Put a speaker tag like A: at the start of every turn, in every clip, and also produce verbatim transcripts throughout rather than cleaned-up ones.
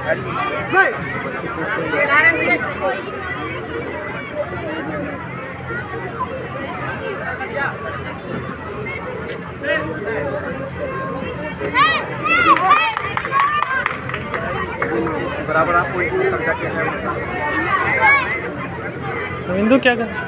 A: बराबर आपको
B: नवींदु क्या कर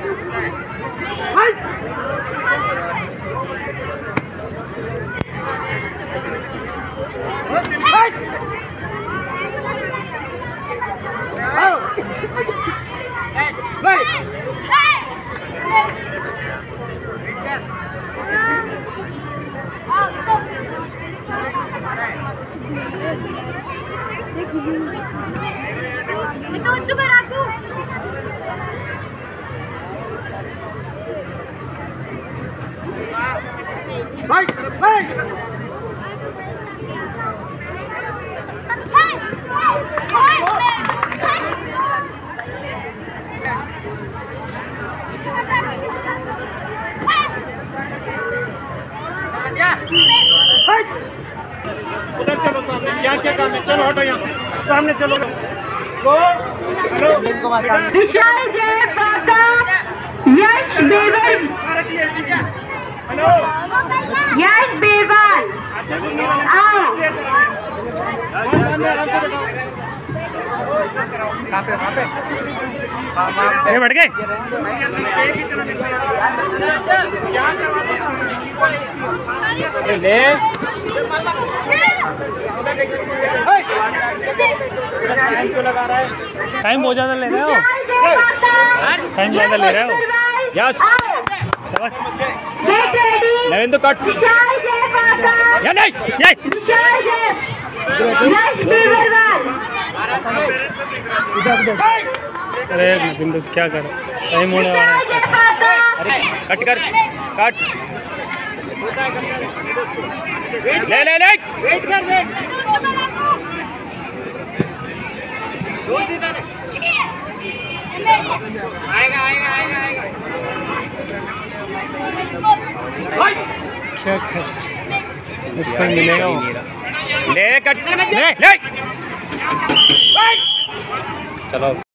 C: itu coba aku.
A: Baik, baik.
B: उधर चलो सामने, यहाँ क्या काम है? चलो हटो यहाँ से, सामने चलो।
D: विशाल जय पाता यश बेवल यश बेवल आओ
B: ये बढ़ गए ले टाइम बहुत ज्यादा ले रहे हो टाइम ज्यादा ले रहे हो यस नवींदु कट या नहीं ये अरे नवींदु क्या कर टाइम होने वाला है कट कर कट ले ले ले वेट कर वेट आएगा आएगा आएगा आएगा क्या क्या इसको मिलेगा ले कट ले ले चलो।